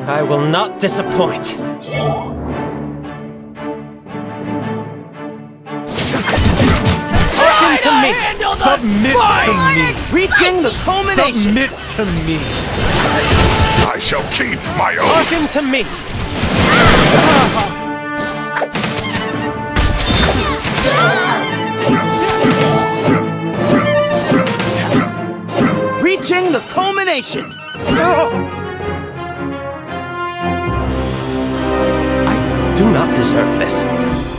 I will not disappoint. Hearken to me! Submit to me! Reaching the culmination! Submit to me! I shall keep my oath! Hearken to me! Reaching the culmination! I do not deserve this.